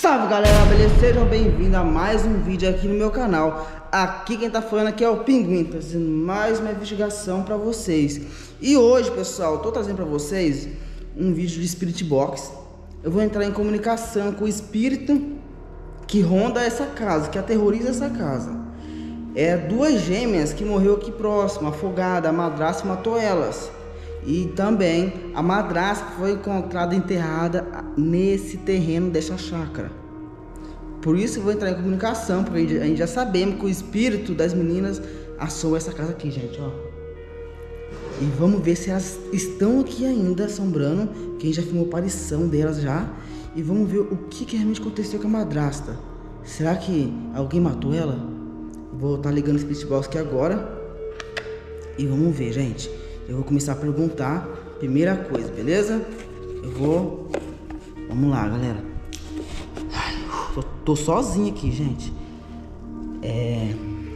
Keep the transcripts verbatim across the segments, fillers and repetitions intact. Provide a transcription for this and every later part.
Salve galera, beleza? Sejam bem-vindos a mais um vídeo aqui no meu canal. Aqui quem tá falando aqui é o Pinguim, trazendo mais uma investigação pra vocês. E hoje, pessoal, tô trazendo pra vocês um vídeo de Spirit Box. Eu vou entrar em comunicação com o espírito que ronda essa casa, que aterroriza essa casa. É duas gêmeas que morreu aqui próximo, afogada, a madrasta matou elas. E também a madrasta foi encontrada enterrada nesse terreno dessa chácara. Por isso eu vou entrar em comunicação, porque a gente já sabemos que o espírito das meninas assou essa casa aqui, gente, ó. E vamos ver se elas estão aqui ainda assombrando, que a gente já filmou a aparição delas já. E vamos ver o que, que realmente aconteceu com a madrasta. Será que alguém matou ela? Vou estar ligando o Spirit Box aqui agora. E vamos ver, gente. Eu vou começar a perguntar, primeira coisa, beleza? Eu vou... Vamos lá, galera. Ai, tô, tô sozinho aqui, gente. É...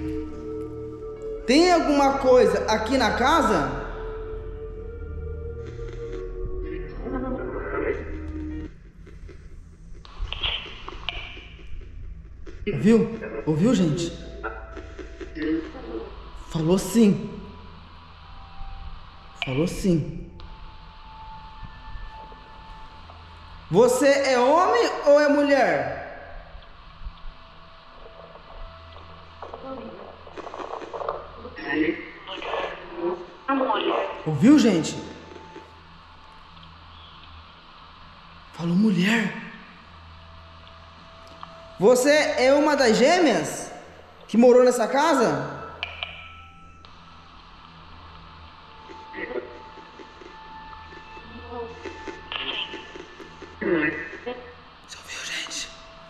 Tem alguma coisa aqui na casa? Ouviu? Ouviu, gente? Falou sim. Falou sim. Você é homem ou é mulher? Ouviu, gente? Falou mulher. Você é uma das gêmeas que morou nessa casa? Você ouviu, gente?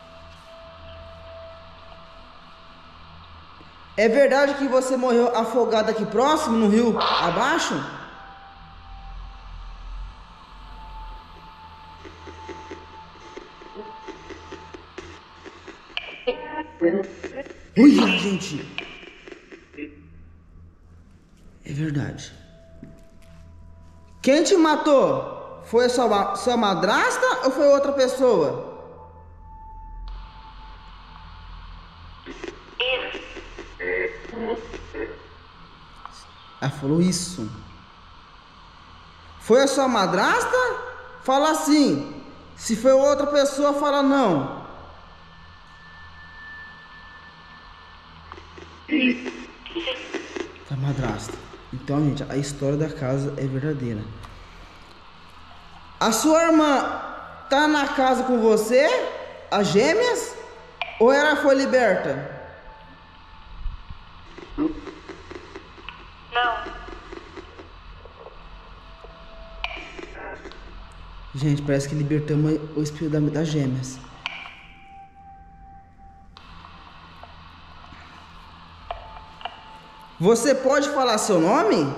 É verdade que você morreu afogado aqui próximo, no rio abaixo? Ui, gente. É verdade. Quem te matou? Foi a sua, sua madrasta ou foi outra pessoa? Ela falou isso. Foi a sua madrasta? Fala assim. Se foi outra pessoa, fala não. Foi a madrasta. Então, gente, a história da casa é verdadeira. A sua irmã tá na casa com você? As gêmeas? Ou ela foi liberta? Não. Gente, parece que libertamos o espírito das gêmeas. Você pode falar seu nome?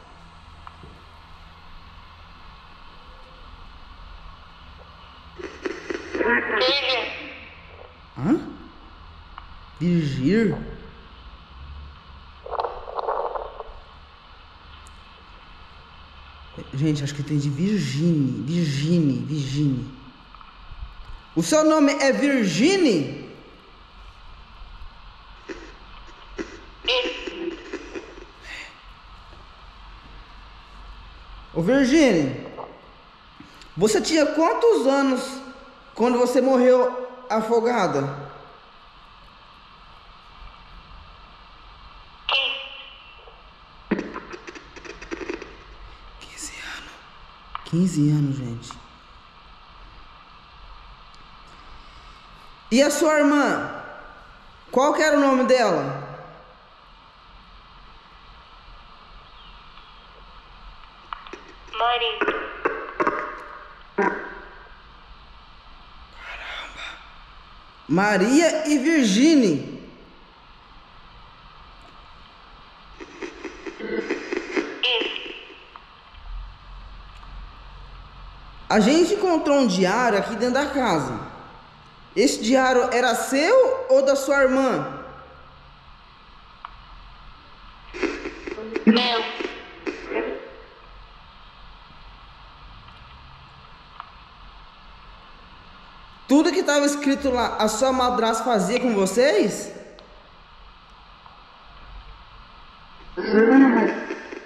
Hã? Virgir? Gente, acho que tem de Virgine. Virgine, Virgine. O seu nome é Virgine? Ô Virgine, você tinha quantos anos quando você morreu afogada? quinze anos. quinze anos, gente. E a sua irmã? Qual que era o nome dela? Maria. Maria e Virgine. A gente encontrou um diário aqui dentro da casa. Esse diário era seu ou da sua irmã? Meu. Tu tudo que estava escrito lá, a sua madrasta fazia com vocês? Sim.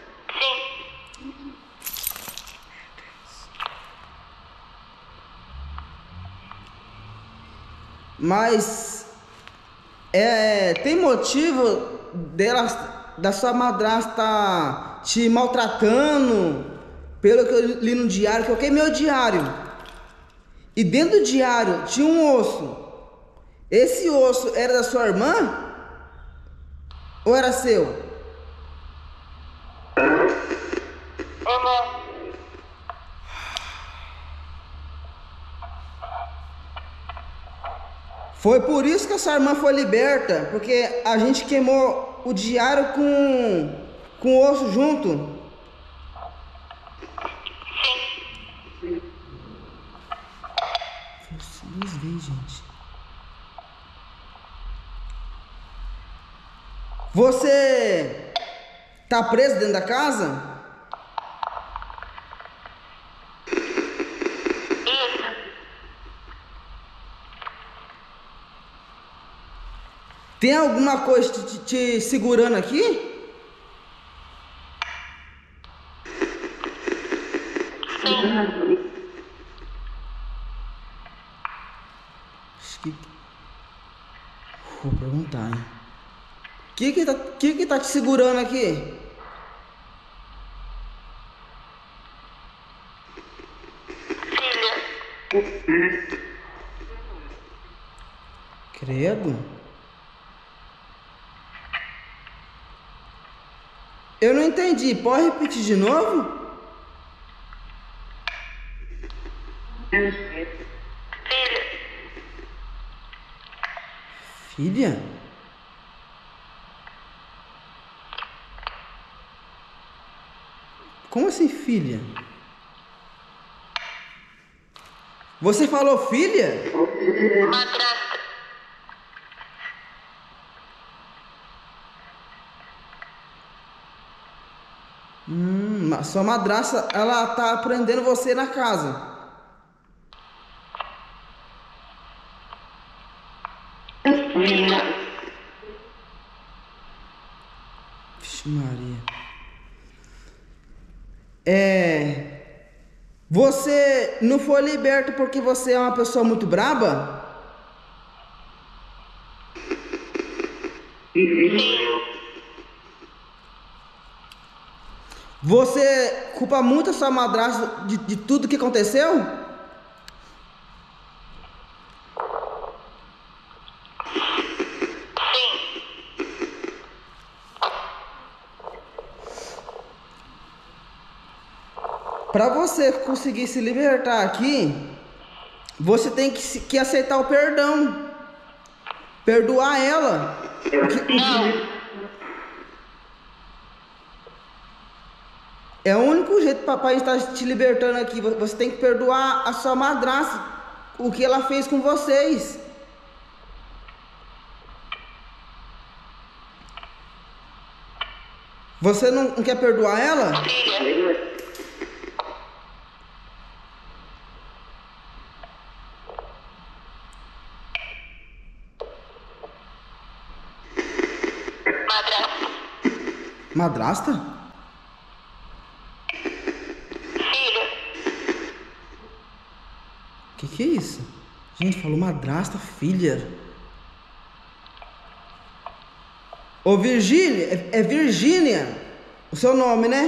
Mas é, tem motivo dela, da sua madrasta te maltratando? Pelo que eu li no diário, que eu queimei meu diário. E dentro do diário tinha um osso. Esse osso era da sua irmã? Ou era seu? Uhum. Foi por isso que a sua irmã foi liberta, porque a gente queimou o diário com, com o osso junto. Sim. Vocês veem, gente. Você tá preso dentro da casa? Isso. Tem alguma coisa te, te- te segurando aqui? Sim. Acho que... Vou perguntar, hein? O que que tá, que que tá te segurando aqui? Filha. Credo. Eu não entendi. Pode repetir de novo? Filha. Filha? Como assim, filha? Você falou filha? Madrasta. Hum, ma- sua madrasta, ela tá prendendo você na casa. Filha. Vixe Maria. É... Você não foi liberto porque você é uma pessoa muito braba? Você culpa muito a sua madrasta de, de tudo que aconteceu? Sim. Para você conseguir se libertar aqui, você tem que, se- que aceitar o perdão. Perdoar ela. O que- o que- Não. É o único jeito para a gente estar te libertando aqui. Vo- Você tem que perdoar a sua madrasta. O que ela fez com vocês. Você não, não quer perdoar ela? Filha. Madrasta. Madrasta? Filha. Que que é isso? Gente, falou madrasta, filha. Ô Virgínia, é, é Virgínia o seu nome, né?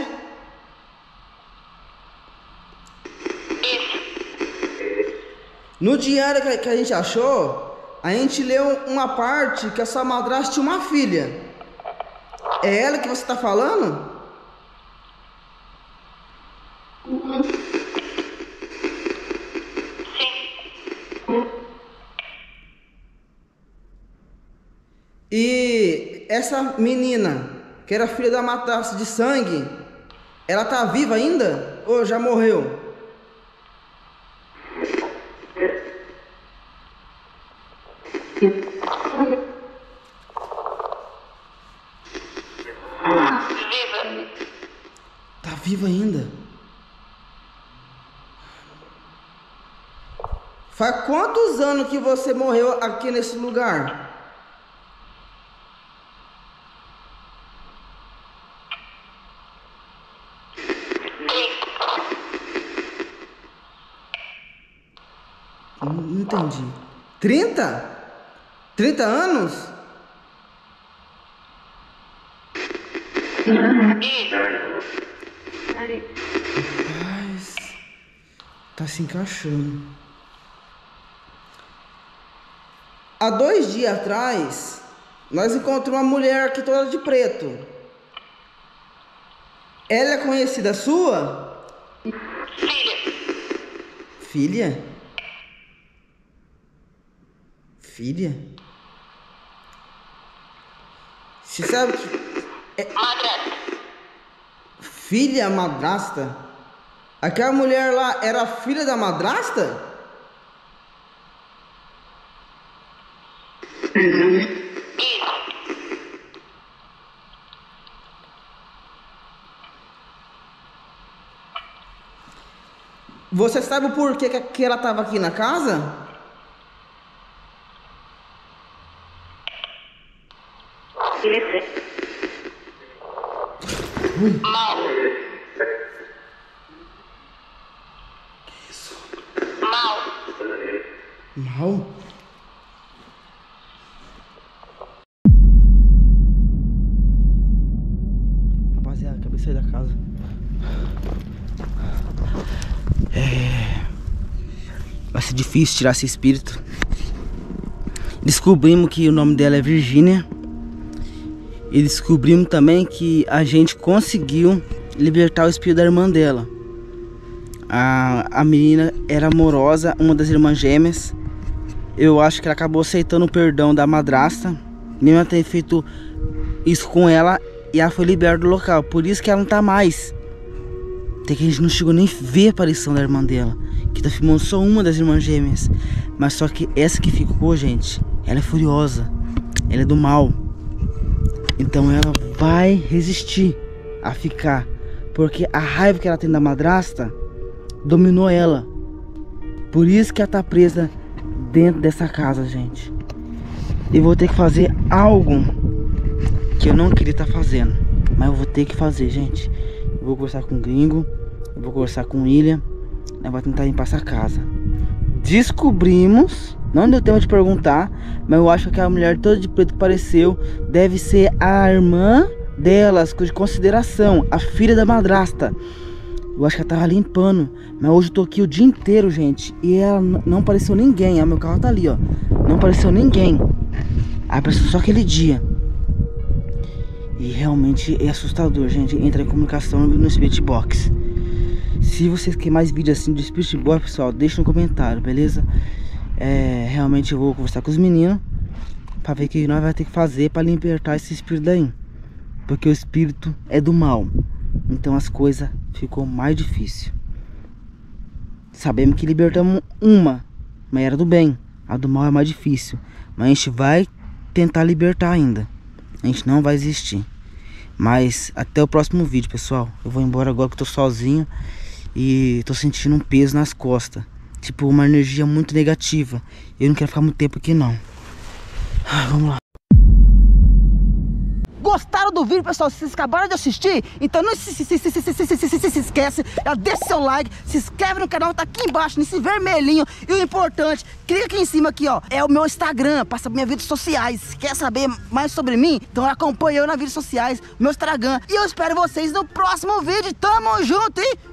Isso. No diário que, que a gente achou, a gente leu uma parte que a sua madrasta tinha uma filha. É ela que você tá falando? Sim. E essa menina, que era filha da madrasta de sangue, ela tá viva ainda? Ou já morreu? Viva. Tá viva ainda? Faz quantos anos que você morreu aqui nesse lugar? Não, não entendi. trinta? trinta anos? Rapaz, tá se encaixando. Há dois dias atrás, nós encontramos uma mulher aqui toda de preto. Ela é conhecida sua? Filha. Filha? Filha? Você sabe que... É... Madrasta. Filha madrasta? Aquela mulher lá era filha da madrasta? Isso. Você sabe o porquê que que ela estava aqui na casa? Mal. Isso. Mal. Mal? Rapaziada, acabei de sair da casa. É... Vai ser difícil tirar esse espírito. Descobrimos que o nome dela é Virgínia. E descobrimos também que a gente conseguiu libertar o espírito da irmã dela. A, a menina era amorosa, uma das irmãs gêmeas. Eu acho que ela acabou aceitando o perdão da madrasta, mesmo ela ter feito isso com ela, e ela foi liberada do local. Por isso que ela não tá mais. Até que a gente não chegou nem a ver a aparição da irmã dela, que tá filmando só uma das irmãs gêmeas. Mas só que essa que ficou, gente, ela é furiosa, ela é do mal. Então ela vai resistir a ficar, porque a raiva que ela tem da madrasta dominou ela. Por isso que ela tá presa dentro dessa casa, gente. E vou ter que fazer algo que eu não queria estar fazendo, mas eu vou ter que fazer, gente. Eu vou conversar com o gringo, eu vou conversar com o William, eu vou tentar limpar essa casa. Descobrimos, não deu tempo de perguntar, mas eu acho que a mulher toda de preto que apareceu deve ser a irmã delas, de consideração, a filha da madrasta. Eu acho que ela tava limpando, mas hoje eu tô aqui o dia inteiro, gente, e ela não apareceu ninguém. Ah, meu carro tá ali, ó, não apareceu ninguém. Apareceu só aquele dia. E realmente é assustador, gente. Entra em comunicação no Spirit Box. Se vocês querem mais vídeos assim de Spirit Box, pessoal, deixa no comentário, beleza? É, realmente eu vou conversar com os meninos pra ver o que nós vamos ter que fazer pra libertar esse espírito daí. Porque o espírito é do mal. Então as coisas ficou mais difícil. Sabemos que libertamos uma, mas era do bem. A do mal é mais difícil. Mas a gente vai tentar libertar ainda. A gente não vai existir. Mas até o próximo vídeo, pessoal. Eu vou embora agora que eu tô sozinho. E tô sentindo um peso nas costas. Tipo, uma energia muito negativa. Eu não quero ficar muito tempo aqui, não. Ah, vamos lá. Gostaram do vídeo, pessoal? Se vocês acabaram de assistir, então não se, se, se, se, se, se, se, se, se, se esquece, já deixa seu like, se inscreve no canal, tá aqui embaixo, nesse vermelhinho. E o importante, clica aqui em cima aqui, ó, é o meu Instagram, passa minhas redes sociais. Se quer saber mais sobre mim, então acompanha eu nas redes sociais, meu Instagram. E eu espero vocês no próximo vídeo. Tamo junto e